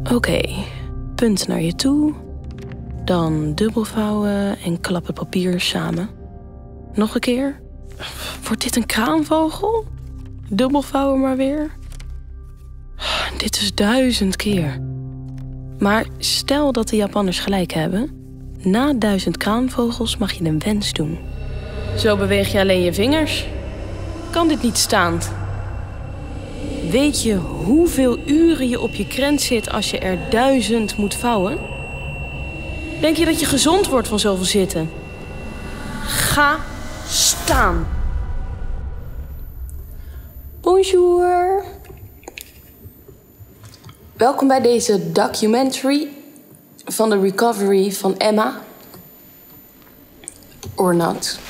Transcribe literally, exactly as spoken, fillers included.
Oké, okay. Punt naar je toe. Dan dubbelvouwen en klap het papier samen. Nog een keer. Wordt dit een kraanvogel? Dubbelvouwen maar weer. Dit is duizend keer. Maar stel dat de Japanners gelijk hebben. Na duizend kraanvogels mag je een wens doen. Zo beweeg je alleen je vingers. Kan dit niet staand? Weet je hoeveel uren je op je krent zit als je er duizend moet vouwen? Denk je dat je gezond wordt van zoveel zitten? Ga staan. Bonjour. Welkom bij deze documentary van de recovery van Emma. Or not.